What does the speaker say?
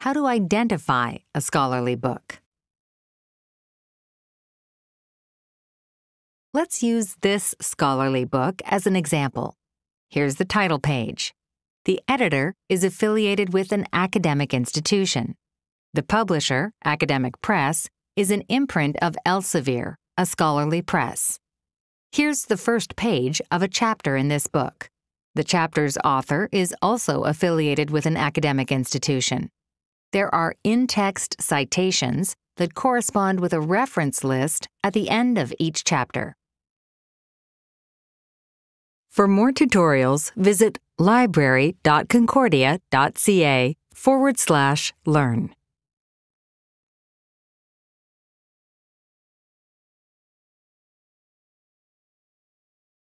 how to identify a scholarly book. Let's use this scholarly book as an example. Here's the title page. The editor is affiliated with an academic institution. The publisher, Academic Press, is an imprint of Elsevier, a scholarly press. Here's the first page of a chapter in this book. The chapter's author is also affiliated with an academic institution. There are in-text citations that correspond with a reference list at the end of each chapter. For more tutorials, visit library.concordia.ca/learn.